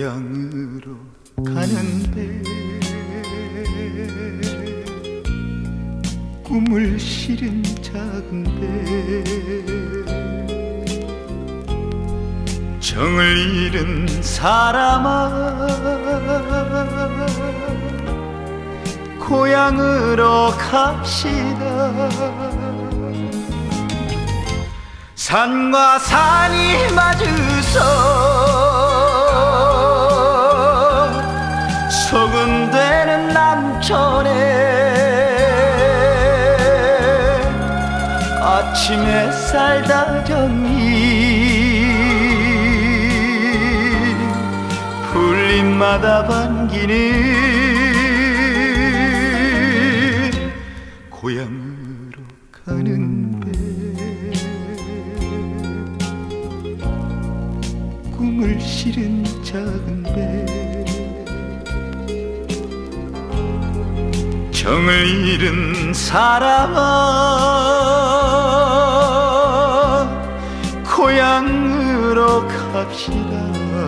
고향으로 가는데 꿈을 실은 작은 배 정을 잃은 사람아 고향으로 갑시다. 산과 산이 맞으서 소근대는 남촌에 아침 햇살 다정히 풀잎마다 반기는 고향으로 가는 배 꿈을 실은 작은 배 정을 잃은 사람아 고향으로 갑시다.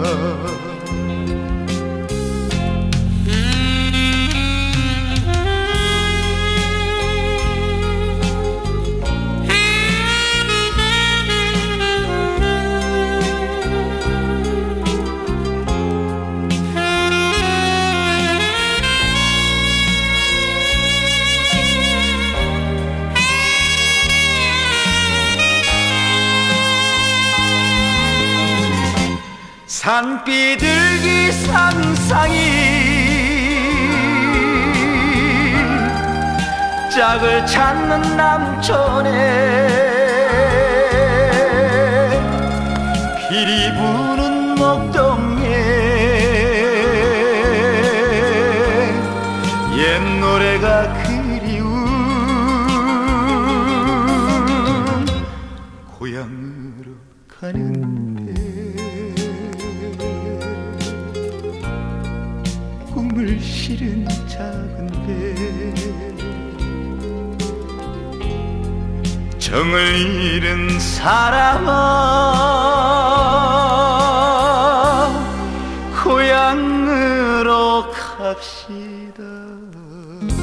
산비둘기 상상이 짝을 찾는 남촌에 피리 부는 목동에 옛 노래가 그리운 고향으로 가는 배 꿈을 실은 작은 배 정을 잃은 사람아 고향으로 갑시다.